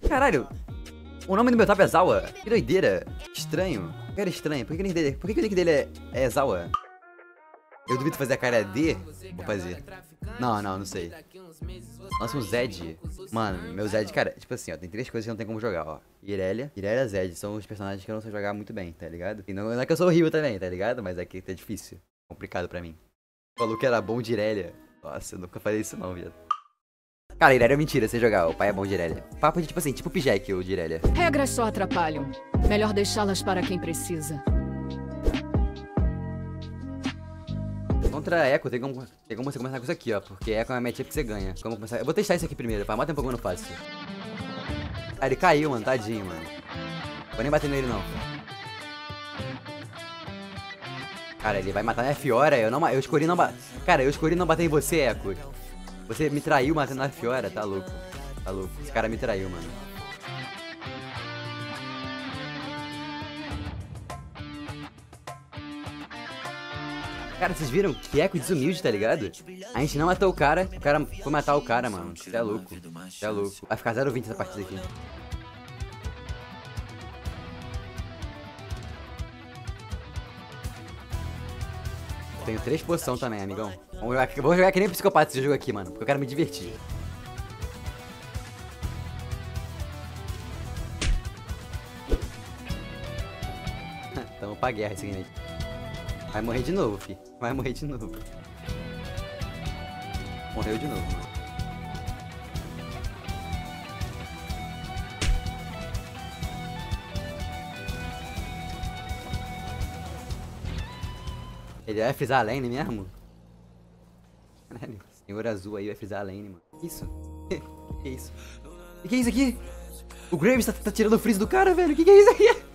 Caralho, o nome do meu top é Zawa. Que doideira. Estranho. Cara, estranho. Por que o nick dele é Zawa? Eu duvido fazer a cara D. Vou fazer. Não sei. Lança um Zed. Mano, meu Zed, cara, tipo assim, ó, tem 3 coisas que não tem como jogar, ó. Irelia e Zed são os personagens que eu não sei jogar muito bem, tá ligado? E não é que eu sou horrível também, tá ligado? Mas é que tá difícil. Complicado pra mim. Falou que era bom de Irelia. Nossa, eu nunca falei isso não, viado. Cara, Irelia é mentira, você jogar. O pai é bom de Irelia. Papo de tipo assim, tipo Pijek, o de Irelia. Regras só atrapalham. Melhor deixá-las para quem precisa. Contra Echo, tem como você começar com isso aqui, ó. Porque Echo é uma matchup que você ganha. Como começar? Eu vou testar isso aqui primeiro, pra mata um pouco no fácil. Ah, ele caiu, mano. Tadinho, mano. Vou nem bater nele, não. Cara, ele vai matar minha Fiora. Eu escolhi não bater. Cara, eu escolhi não bater em você, Echo. Você me traiu matando a Fiora. Tá louco. Tá louco. Esse cara me traiu, mano. Cara, vocês viram que Echo desumilde, tá ligado? A gente não matou o cara foi matar o cara, mano. Você é louco. Você é louco. Vai ficar 0-20 essa partida aqui. Tenho 3 poção também, amigão. Vou jogar que nem psicopata esse jogo aqui, mano. Porque eu quero me divertir. Tamo pra guerra esse game aí. Vai morrer de novo, fi. Vai morrer de novo. Morreu de novo, mano. Ele vai frisar a lane mesmo? Caralho, senhor azul aí vai frisar a lane, mano. Que isso? Que isso? Que é isso aqui? O Graves tá tirando o freeze do cara, velho. Que é isso aqui?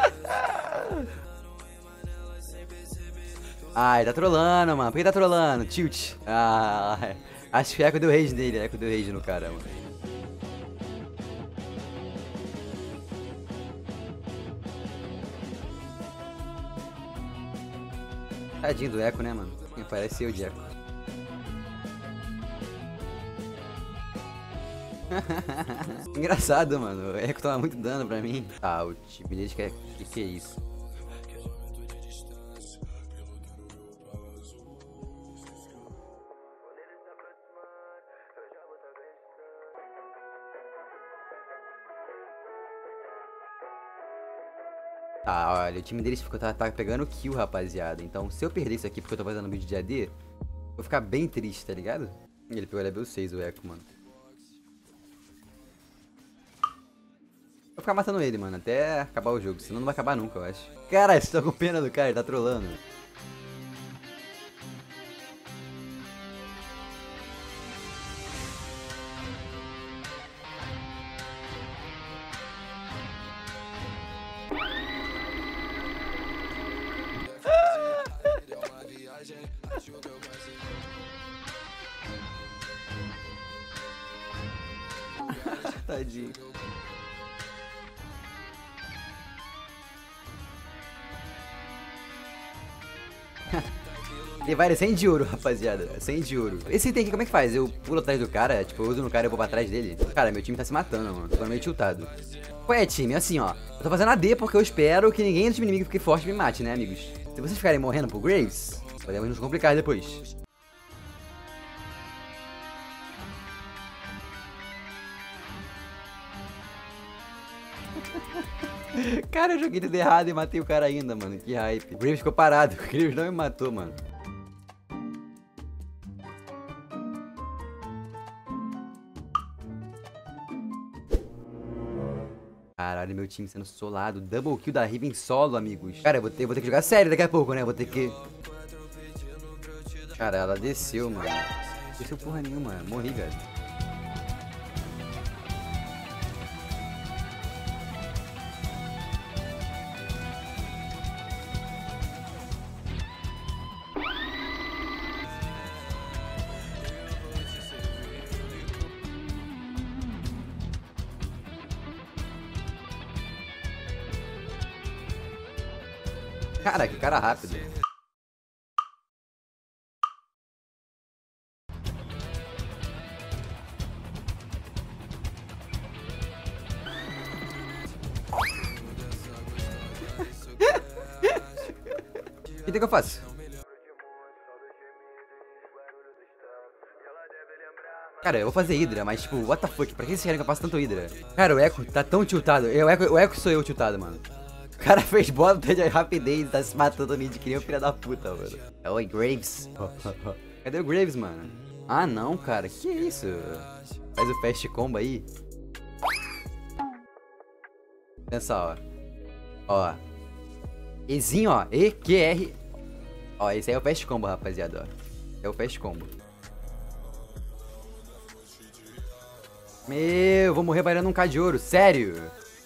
Ai, tá trolando, mano. Por que tá trolando? Tilt. Ah, acho que Echo deu rage nele. Echo deu rage no cara, mano. Tadinho do Echo, né, mano? Parece eu de Echo. Engraçado, mano. O Echo toma muito dano pra mim. Ah, o time deles que é isso? Tá, olha, o time deles tá pegando kill, rapaziada. Então, se eu perder isso aqui porque eu tô fazendo um vídeo de AD, vou ficar bem triste, tá ligado? Ele pegou level 6, o Echo, mano. Vou ficar matando ele, mano, até acabar o jogo. Senão não vai acabar nunca, eu acho. Cara, você tá com pena do cara, ele tá trolando. Tadinho. Ele vai 100 de ouro, rapaziada. 100 de ouro. Esse item aqui, como é que faz? Eu pulo atrás do cara, tipo, eu uso no cara e eu vou pra trás dele. Cara, meu time tá se matando, mano. Tô meio tiltado. Qual é, time? Assim, ó. Eu tô fazendo AD porque eu espero que ninguém do time inimigo fique forte e me mate, né, amigos? Se vocês ficarem morrendo pro Graves, podemos nos complicar depois. Cara, eu joguei tudo errado e matei o cara ainda, mano. Que hype. O Graves ficou parado. O Graves não me matou, mano. Caralho, meu time sendo solado. Double kill da Riven solo, amigos. Cara, eu vou ter que jogar sério daqui a pouco, né? Vou ter que... Cara, ela desceu, mano. Desceu porra nenhuma. Morri, velho. Cara, que cara rápido. O que eu faço? Cara, eu vou fazer Hydra, mas tipo, what the fuck? Pra que vocês querem que eu faça tanto Hydra? Cara, o Echo tá tão tiltado. O Echo sou eu tiltado, mano. O cara fez bota de rapidez, tá se matando ali de que nem um filho da puta, mano. Oi, Graves. Cadê o Graves, mano? Ah, não, cara. Que isso? Faz o fast combo aí. Pensa, ó. Ó. Ezinho, ó. E-Q-R. Ó, esse aí é o fast combo, rapaziada, ó. É o fast combo. Meu, vou morrer bailando um K de ouro, sério?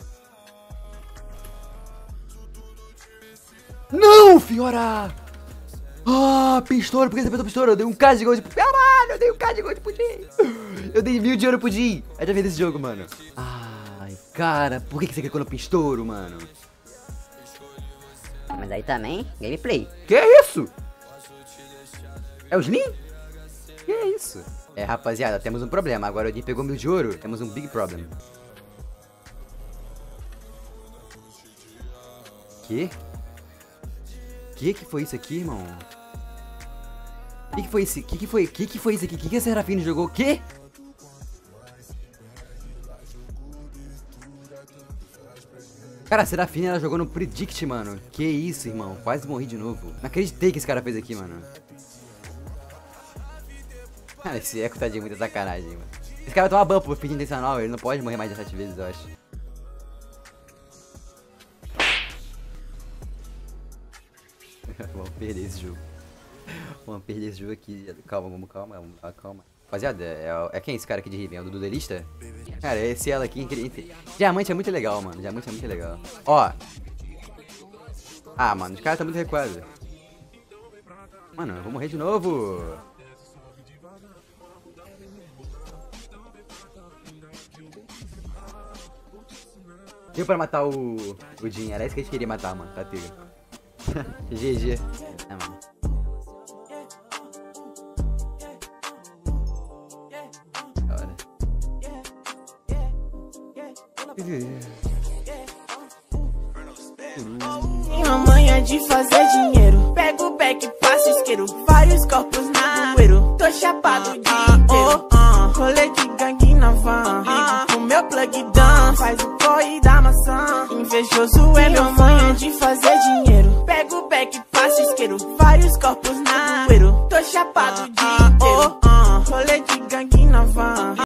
Não, Fiora! Ah, pistola, por que você apertou pistola? Eu dei um K de gold. Caralho, eu dei um K de gold pudim. Eu dei 1000 de ouro pudim. Eu já vi desse jogo, mano. Ai, cara, por que você clicou no pistouro, mano? Mas aí também, gameplay. Que é isso? É o Slim? Que é isso? É, rapaziada, temos um problema. Agora o Odin pegou 1000 de ouro. Temos um big problem. Que foi isso aqui, irmão? Que foi isso? Que foi isso aqui? Que a Serafine jogou? Que? Cara, a Serafine, ela jogou no Predict, mano. Que isso, irmão? Quase morri de novo. Não acreditei que esse cara fez aqui, mano. Cara, esse Echo tá de muita sacanagem, mano. Esse cara toma ban por feed intencional. Ele não pode morrer mais de 7 vezes, eu acho. Vamos perder esse jogo. Vamos perder esse jogo aqui. Calma. Rapaziada, é quem esse cara aqui de Riven? É o do duelista? Cara, esse ela aqui, diamante é muito legal, mano. Diamante é muito legal. Ó. Ah, mano, os caras tá muito recuados. Mano, eu vou morrer de novo. Deu pra matar o Jin, era isso que a gente queria matar, mano. Tá pega. GG. É, mano. Minha manha de fazer dinheiro. Pego o back, passo isqueiro. Vários corpos na poeiro. Tô chapado o dia inteiro. Rolê de gangue na van. O meu plug down faz o corre da maçã. Invejoso é meu manha de fazer dinheiro. Pego o back, passo isqueiro. Vários corpos na poeiro. Tô chapado o dia inteiro. Rolê de gangue na van.